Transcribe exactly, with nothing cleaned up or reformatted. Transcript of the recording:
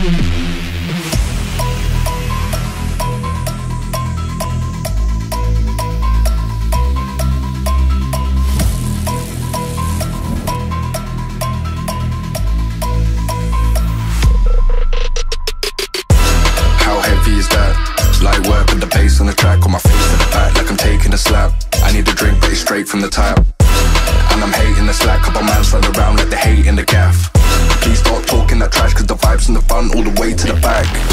Light work with the bass on the track, on my face to the back like I'm taking a slap. I need a drink but it's straight from the tap, and I'm hating the slack. Couple man slide around like they hate in the gaff. Please stop talking that trash, cause the vibes in the front all the way to the back.